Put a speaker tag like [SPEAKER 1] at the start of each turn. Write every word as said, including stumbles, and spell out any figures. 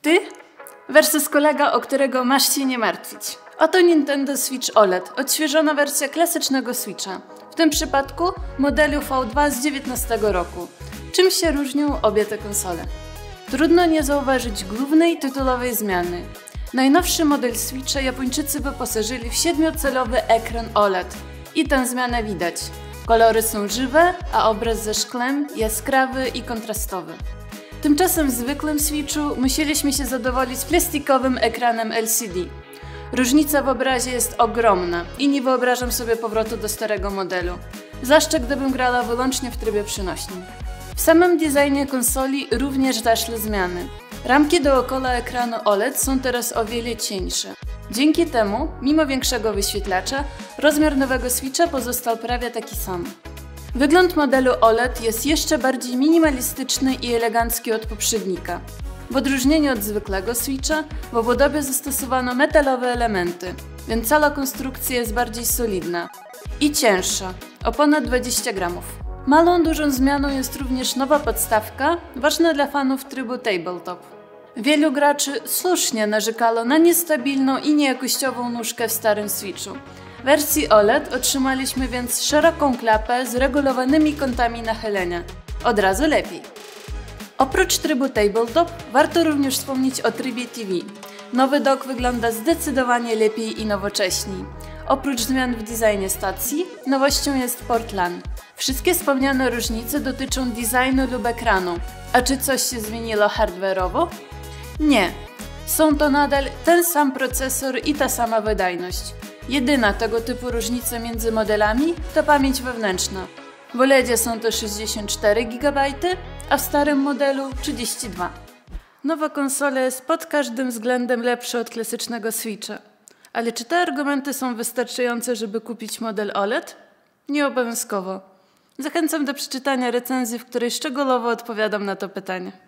[SPEAKER 1] Ty versus kolega, o którego masz się nie martwić. Oto Nintendo Switch O L E D, odświeżona wersja klasycznego Switcha. W tym przypadku modelu V dwa z dziewiętnastego roku. Czym się różnią obie te konsole? Trudno nie zauważyć głównej tytułowej zmiany. Najnowszy model Switcha Japończycy wyposażyli w siedmiocelowy ekran O L E D. I tę zmianę widać. Kolory są żywe, a obraz ze szklem jaskrawy i kontrastowy. Tymczasem w zwykłym Switchu musieliśmy się zadowolić plastikowym ekranem L C D. Różnica w obrazie jest ogromna i nie wyobrażam sobie powrotu do starego modelu, zwłaszcza gdybym grała wyłącznie w trybie przenośnym. W samym designie konsoli również zaszły zmiany. Ramki dookoła ekranu O L E D są teraz o wiele cieńsze. Dzięki temu, mimo większego wyświetlacza, rozmiar nowego Switcha pozostał prawie taki sam. Wygląd modelu O L E D jest jeszcze bardziej minimalistyczny i elegancki od poprzednika. W odróżnieniu od zwykłego Switcha, w obudowie zastosowano metalowe elementy, więc cała konstrukcja jest bardziej solidna i cięższa, o ponad dwadzieścia gramów. Malą dużą zmianą jest również nowa podstawka, ważna dla fanów trybu tabletop. Wielu graczy słusznie narzekało na niestabilną i niejakościową nóżkę w starym Switchu. W wersji O L E D otrzymaliśmy więc szeroką klapę z regulowanymi kątami nachylenia. Od razu lepiej. Oprócz trybu tabletop warto również wspomnieć o trybie T V. Nowy dock wygląda zdecydowanie lepiej i nowocześniej. Oprócz zmian w designie stacji, nowością jest port LAN. Wszystkie wspomniane różnice dotyczą designu lub ekranu. A czy coś się zmieniło hardware'owo? Nie. Są to nadal ten sam procesor i ta sama wydajność. Jedyna tego typu różnica między modelami to pamięć wewnętrzna. W O L E D są to sześćdziesiąt cztery gigabajty, a w starym modelu trzydzieści dwa. Nowa konsola jest pod każdym względem lepsza od klasycznego Switcha. Ale czy te argumenty są wystarczające, żeby kupić model O L E D? Nieobowiązkowo. Zachęcam do przeczytania recenzji, w której szczegółowo odpowiadam na to pytanie.